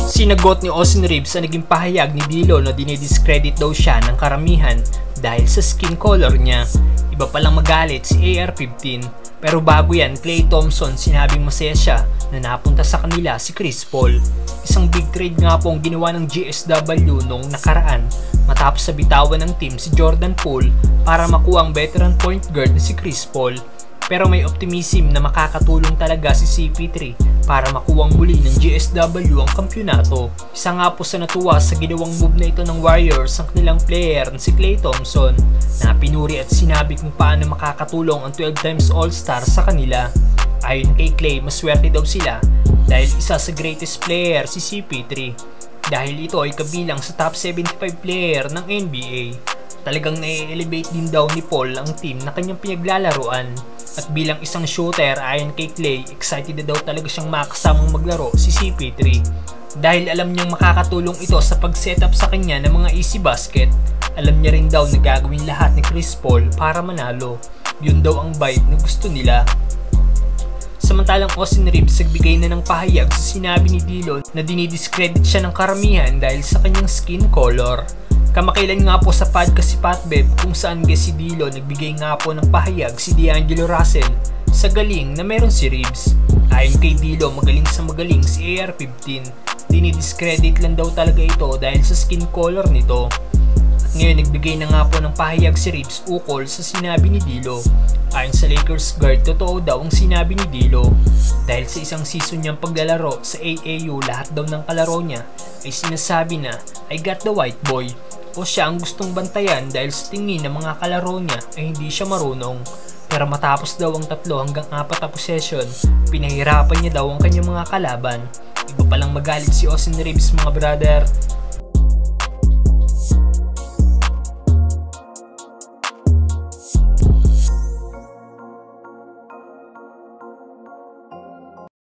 Sinagot ni Austin Reeves sa naging pahayag ni Dillon na dinidiscredit daw siya ng karamihan dahil sa skin color niya. Iba palang magalit si AR-15, pero bago yan, Klay Thompson sinabing masaya siya na napunta sa kanila si Chris Paul. Isang big trade nga po ang ginawa ng GSW noong nakaraan matapos sa bitawan ng team si Jordan Poole para makuha ang veteran point guard na si Chris Paul. Pero may optimism na makakatulong talaga si CP3 para makuwang muli ng GSW ang kampyonato. Isa nga po sa natuwa sa ginawang move na ito ng Warriors ang kanilang player na si Klay Thompson na pinuri at sinabi kung paano makakatulong ang 12 times All-Star sa kanila. Ayon kay Klay, maswerte daw sila dahil isa sa greatest player si CP3 dahil ito ay kabilang sa top 75 player ng NBA. Talagang na-elevate din daw ni Paul ang team na kanyang pinaglalaruan. At bilang isang shooter, ayon kay Klay, excited na daw talaga siyang makasamang maglaro si CP3 dahil alam niyang makakatulong ito sa pag-setup sa kanya ng mga easy basket. Alam niya rin daw na gagawin lahat ni Chris Paul para manalo. Yun daw ang vibe na gusto nila. Samantalang Austin Reeves nagbigay na ng pahayag sa sinabi ni Dillon na dinidiscredit siya ng karamihan dahil sa kanyang skin color. Kamakailan nga po sa podcast si Pat Bev kung saan si Dillon nagbigay nga po ng pahayag si D'Angelo Russell sa galing na meron si Reeves. Ayon kay Dillon, magaling sa magaling si AR-15. Dinidiscredit lang daw talaga ito dahil sa skin color nito. At ngayon nagbigay na nga po ng pahayag si Reeves ukol sa sinabi ni Dillon. Ayon sa Lakers guard, totoo daw ang sinabi ni Dillon dahil sa isang season niyang paglalaro sa AAU, lahat daw ng kalaro niya ay sinasabi na I got the white boy o siya ang gustong bantayan dahil sa tingin ng mga kalaro niya ay hindi siya marunong. Pero matapos daw ang 3 hanggang 4 na possession, pinahirapan niya daw ang kanyang mga kalaban. Iba palang magalit si Austin Reeves, mga brother.